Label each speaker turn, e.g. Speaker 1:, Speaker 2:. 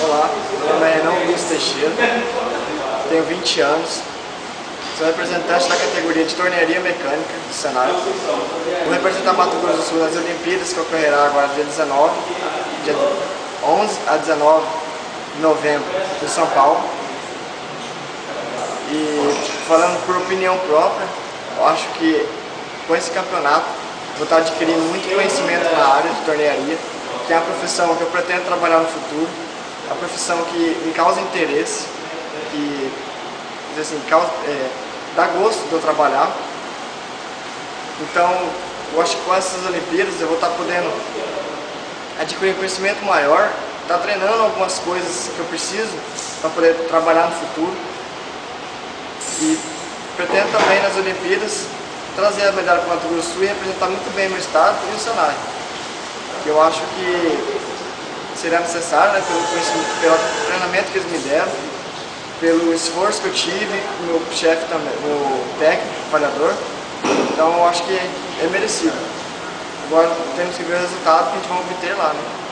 Speaker 1: Olá, meu nome é Renan Luiz Teixeira, tenho 20 anos, sou representante da categoria de tornearia mecânica do Senai. Vou representar Mato Grosso do Sul nas Olimpíadas, que ocorrerá agora dia 19, dia 11 a 19 de novembro, em São Paulo. E falando por opinião própria, eu acho que com esse campeonato vou estar adquirindo muito conhecimento na área de tornearia, que é a profissão que eu pretendo trabalhar no futuro, a profissão que me causa interesse, que assim, dá gosto de eu trabalhar. Então, eu acho que com essas Olimpíadas eu vou estar podendo adquirir um conhecimento maior, estar treinando algumas coisas que eu preciso para poder trabalhar no futuro. E pretendo também nas Olimpíadas trazer a medalha para o Mato Grosso do Sul e representar muito bem meu estado e o Senai. Que eu acho que seria necessário, né, pelo treinamento que eles me deram, pelo esforço que eu tive, meu chefe também, o técnico, o avaliador. Então eu acho que é merecido. Agora temos que ver o resultado que a gente vai obter lá, né?